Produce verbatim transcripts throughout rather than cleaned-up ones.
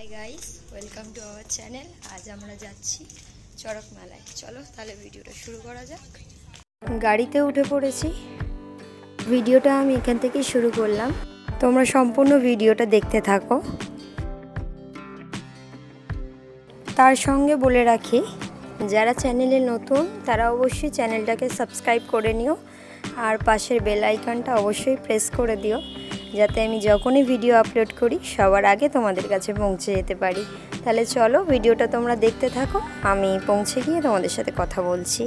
Hi guys welcome to our channel. आज আমরা যাচ্ছি চড়ক মেলায়। চলো তাহলে ভিডিওটা শুরু করা যাক। গাড়িতে উঠে পড়েছি। ভিডিওটা আমি এখান থেকেই শুরু করলাম। তোমরা সম্পূর্ণ ভিডিওটা দেখতে থাকো। তার সঙ্গে বলে রাখি যারা চ্যানেলে নতুন তারা অবশ্যই চ্যানেলটাকে সাবস্ক্রাইব করে নিও আর পাশের বেল আইকনটা অবশ্যই প্রেস করে দিও যাতে আমি যখনই ভিডিও আপলোড করি সবার আগে তোমাদের কাছে পৌঁছে যেতে পারি। তাহলে চলো ভিডিওটা তোমরা দেখতে থাকো, আমি পৌঁছে গিয়ে তোমাদের সাথে কথা বলছি।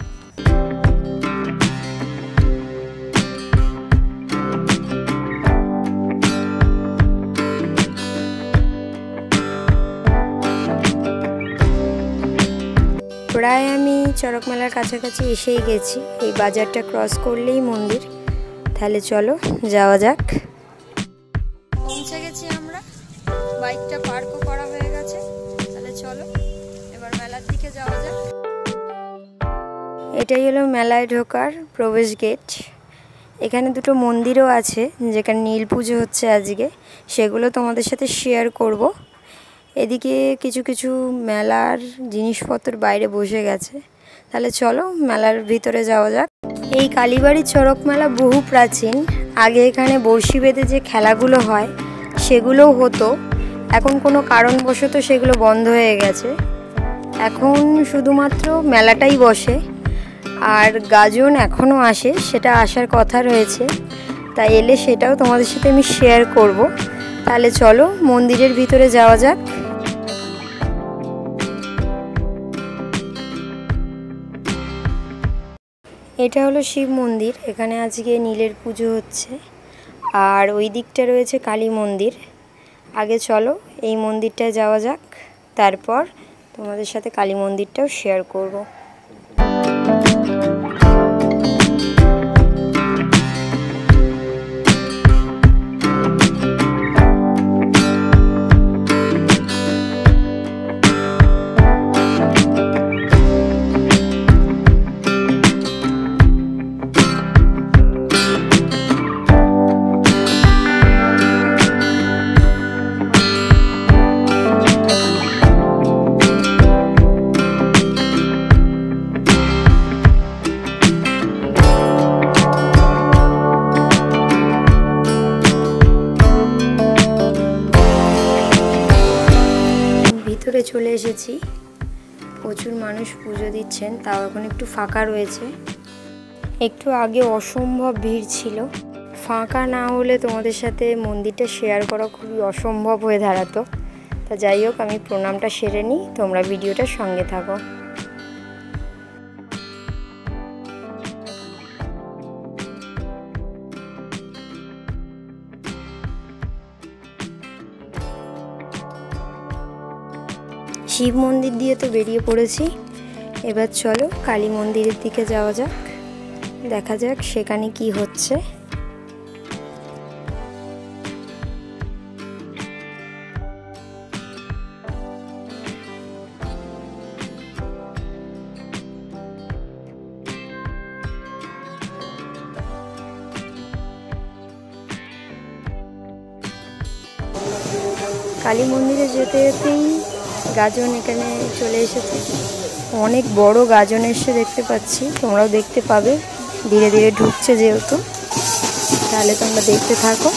প্রায় আমি চড়ক মেলার কাছাকাছি এসেই গেছি। এই বাজারটা ক্রস করলেই মন্দির। তাহলে চলো যাওয়া যাক। পৌঁছে গেছি আমরা, বাইকটা পার্কও করা হয়ে গেছে। তাহলে চলো এবার মেলার দিকে যাওয়া যাক। এটাই হলো মেলায় ঢোকার প্রবেশ গেট। এখানে দুটো মন্দিরও আছে যেখানে নীল পুজো হচ্ছে আজকে, সেগুলো তোমাদের সাথে শেয়ার করব। এদিকে কিছু কিছু মেলার জিনিসপত্র বাইরে বসে গেছে। তাহলে চলো মেলার ভিতরে যাওয়া যাক। এই কালীবাড়ির চড়ক মেলা বহু প্রাচীন। আগে এখানে বড়শি বেঁধে যে খেলাগুলো হয় সেগুলোও হতো, এখন কোনো কারণবশত সেগুলো বন্ধ হয়ে গেছে। এখন শুধুমাত্র মেলাটাই বসে, আর গাজন এখনও আসে, সেটা আসার কথা রয়েছে। তাই এলে সেটাও তোমাদের সাথে আমি শেয়ার করব। তাহলে চলো মন্দিরের ভিতরে যাওয়া যাক। এটা হলো শিব মন্দির। এখানে আজকে নীলের পুজো হচ্ছে, আর ওই দিকটা রয়েছে কালী মন্দির। আগে চলো এই মন্দিরটায় যাওয়া যাক, তারপর তোমাদের সাথে কালী মন্দিরটাও শেয়ার করব। ভিতরে চলে এসেছি। প্রচুর মানুষ পুজো দিচ্ছেন, তাও এখন একটু ফাঁকা রয়েছে। একটু আগে অসম্ভব ভিড় ছিল। ফাঁকা না হলে তোমাদের সাথে মন্দিরটা শেয়ার করা খুবই অসম্ভব হয়ে দাঁড়াতো। তা যাই হোক, আমি প্রণামটা সেরে নিই, তোমরা ভিডিওটার সঙ্গে থাকো। শিব মন্দির দিয়ে তো বেরিয়ে পড়েছি, এবার চলো কালী মন্দিরের দিকে যাওয়া যাক। দেখা যাক সেখানে কি হচ্ছে। কালী মন্দিরে যেতে যেতেই গাজন এখানে চলে এসেছে। অনেক বড় গাজন এসে দেখতে পাচ্ছি, তোমরাও দেখতে পাবে। ধীরে ধীরে ঢুকছে যেহেতু, তাহলে তোমরা দেখতে থাকো।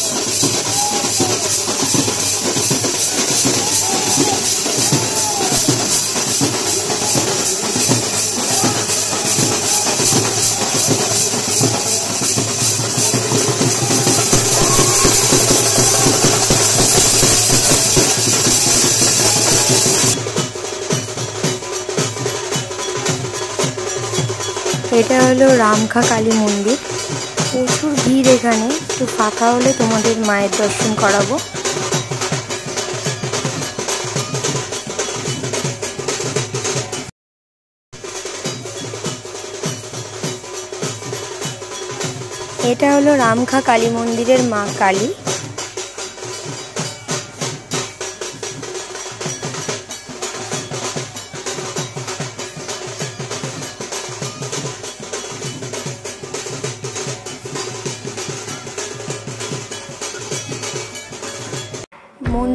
এটা হলো রামখা কালী মন্দির। প্রচুর ভিড় এখানে, একটু ফাঁকা হলে তোমাদের মায়ের দর্শন করাবো। এটা হলো রামখা কালী মন্দিরের মা কালী।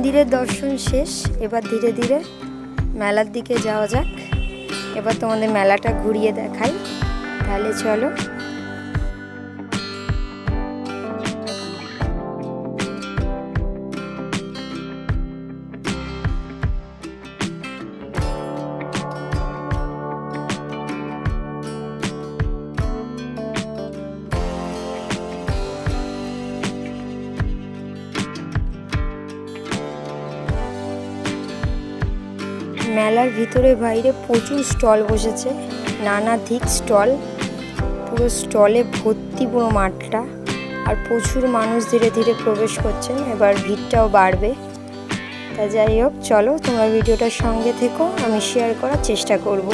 মন্দিরের দর্শন শেষ, এবার ধীরে ধীরে মেলার দিকে যাওয়া যাক। এবার তোমাদের মেলাটা ঘুরিয়ে দেখাই, তাহলে চলো। মেলার ভিতরে বাইরে প্রচুর স্টল বসেছে, নানাধিক স্টল, পুরো স্টলে ভর্তি পুরো মাঠটা, আর প্রচুর মানুষ ধীরে ধীরে প্রবেশ করছেন। এবার ভিড়টাও বাড়বে। তা যাই হোক, চলো তোমরা ভিডিওটার সঙ্গে থেকো, আমি শেয়ার করার চেষ্টা করব।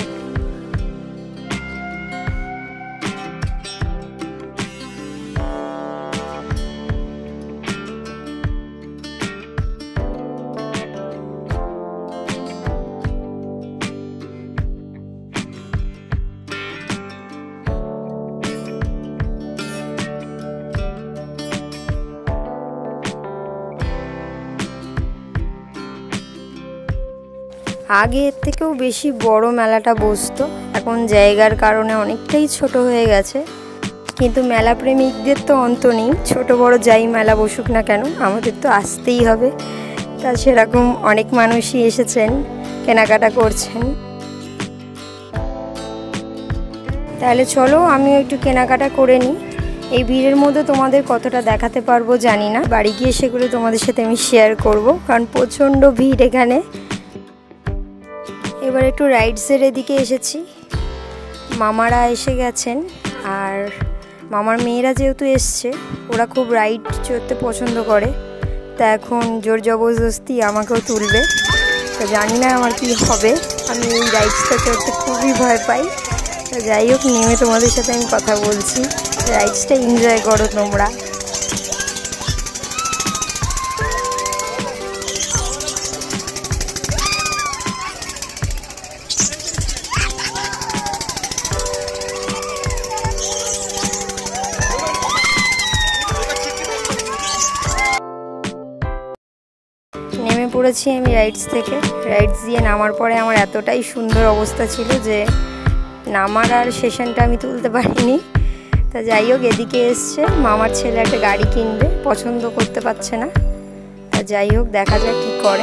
আগে এর থেকেও বেশি বড় মেলাটা বসতো, এখন জায়গার কারণে অনেকটাই ছোট হয়ে গেছে। কিন্তু মেলা প্রেমিকদের তো অন্ত নেই, ছোট বড় যাই মেলা বসুক না কেন আমাদের তো আসতেই হবে। তা সেরকম অনেক মানুষই এসেছেন, কেনাকাটা করছেন। তাহলে চলো আমিও একটু কেনাকাটা করে নিই। এই ভিড়ের মধ্যে তোমাদের কতটা দেখাতে পারবো জানি না, বাড়ি গিয়ে সেগুলো তোমাদের সাথে আমি শেয়ার করব, কারণ প্রচণ্ড ভিড় এখানে। এবার একটু রাইডসের এদিকে এসেছি, মামারা এসে গেছেন, আর মামার মেয়েরা যেহেতু এসছে ওরা খুব রাইড চড়তে পছন্দ করে, তা এখন জোর জবরদস্তি আমাকেও তুলবে। তো জানি না আমার কি হবে, আমি এই রাইডসটা চড়তে খুবই ভয় পাই। তো যাই হোক, নেমে তোমাদের সাথে আমি কথা বলছি, রাইডসটা এনজয় করো তোমরা। নেমে পড়েছি আমি রাইডস থেকে। রাইডস দিয়ে নামার পরে আমার এতটাই সুন্দর অবস্থা ছিল যে নামার আর সেশনটা আমি তুলতে পারিনি। তা যাই হোক, এদিকে এসছে মামার ছেলে একটা গাড়ি কিনবে, পছন্দ করতে পারছে না। তা যাই হোক, দেখা যাক কী করে।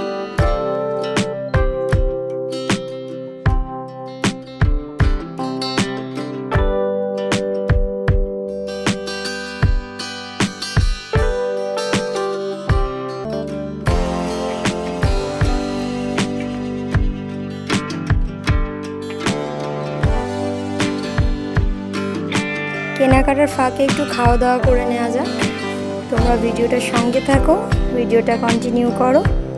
কেনাকাটার ফাঁকে একটু খাওয়া দাওয়া করে নেওয়া যাক। তোমরা ভিডিওটার সঙ্গে থাকো, ভিডিওটা কন্টিনিউ করো।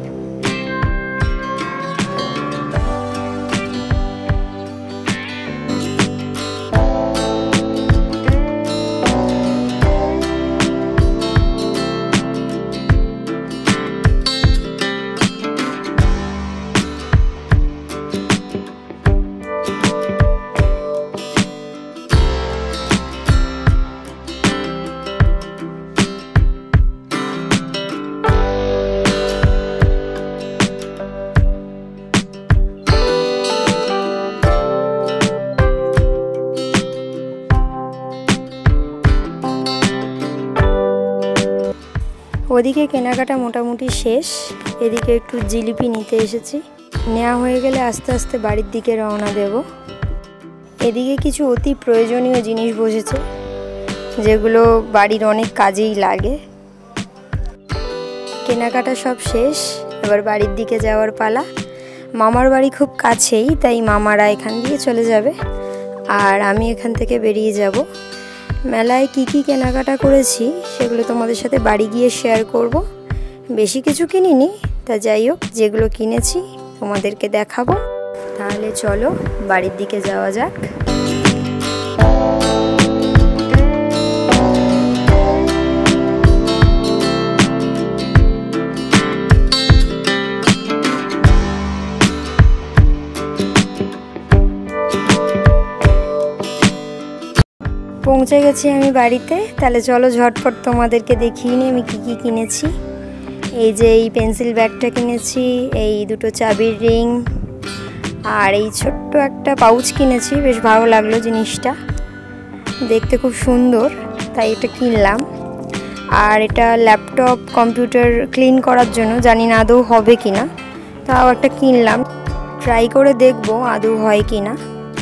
ওদিকে কেনাকাটা মোটামুটি শেষ, এদিকে একটু জিলিপি নিতে এসেছি। নেওয়া হয়ে গেলে আস্তে আস্তে বাড়ির দিকে রওনা দেব। এদিকে কিছু অতি প্রয়োজনীয় জিনিস বসেছে, যেগুলো বাড়ির অনেক কাজেই লাগে। কেনাকাটা সব শেষ, এবার বাড়ির দিকে যাওয়ার পালা। মামার বাড়ি খুব কাছেই, তাই মামারা এখান দিয়ে চলে যাবে আর আমি এখান থেকে বেরিয়ে যাব। মেলায় কি কি কেনাকাটা করেছি সেগুলো তোমাদের সাথে বাড়ি গিয়ে শেয়ার করব। বেশি কিছু কিনিনি, তা যাই হোক যেগুলো কিনেছি তোমাদেরকে দেখাবো। তাহলে চলো বাড়ির দিকে যাওয়া যাক। পৌঁছে গেছি আমি বাড়িতে। তাহলে চলো ঝটপট তোমাদেরকে দেখিয়ে নিই আমি কী কী কিনেছি। এই যে এই পেন্সিল ব্যাগটা কিনেছি, এই দুটো চাবির রিং, আর এই ছোট্ট একটা পাউচ কিনেছি। বেশ ভালো লাগলো জিনিসটা, দেখতে খুব সুন্দর, তাই এটা কিনলাম। আর এটা ল্যাপটপ কম্পিউটার ক্লিন করার জন্য, জানি না আদৌ হবে কি না, তাও একটা কিনলাম, ট্রাই করে দেখবো আদৌ হয় কি না।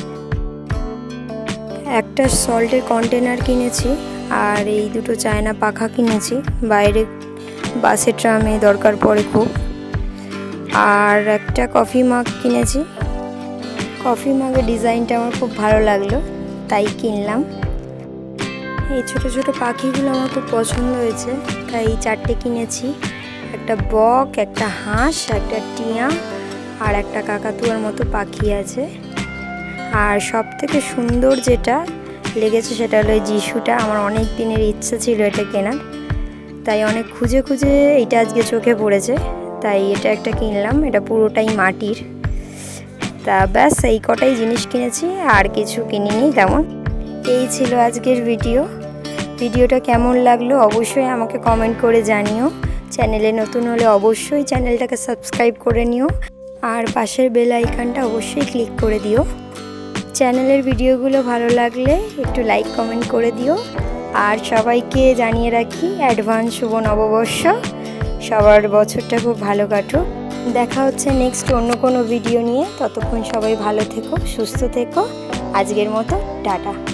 একটা সল্টের কন্টেনার কিনেছি, আর এই দুটো চায়না পাখা কিনেছি, বাইরে বাসে ট্রামে দরকার পড়ে খুব। আর একটা কফি মাগ কিনেছি, কফি মাগের ডিজাইনটা আমার খুব ভালো লাগলো, তাই কিনলাম। এই ছোট ছোট পাখিগুলো আমার খুব পছন্দ হয়েছে, তাই চারটে কিনেছি। একটা বক, একটা হাঁস, একটা টিয়া, আর একটা কাকাতুয়ার মতো পাখি আছে। আর সব থেকে সুন্দর যেটা লেগেছে সেটা হলো এই যিশুটা। আমার অনেক দিনের ইচ্ছা ছিল এটা কেনার, তাই অনেক খুঁজে খুঁজে এটা আজকে চোখে পড়েছে, তাই এটা একটা কিনলাম। এটা পুরোটাই মাটির। তা ব্যাস এই কটাই জিনিস কিনেছি, আর কিছু কিনিনি তেমন। এই ছিল আজকের ভিডিও। ভিডিওটা কেমন লাগলো অবশ্যই আমাকে কমেন্ট করে জানিও। চ্যানেলে নতুন হলে অবশ্যই চ্যানেলটাকে সাবস্ক্রাইব করে নিও, আর পাশের বেল আইকনটা অবশ্যই ক্লিক করে দিও। চ্যানেলের ভিডিওগুলো ভালো লাগলে একটু লাইক কমেন্ট করে দিও। আর সবাইকে জানিয়ে রাখি অ্যাডভান্স শুভ নববর্ষ, সবার বছরটা খুব ভালো কাটুক। দেখা হচ্ছে নেক্সট অন্য কোনো ভিডিও নিয়ে। ততক্ষণ সবাই ভালো থেকো, সুস্থ থেকো। আজকের মতো টাটা।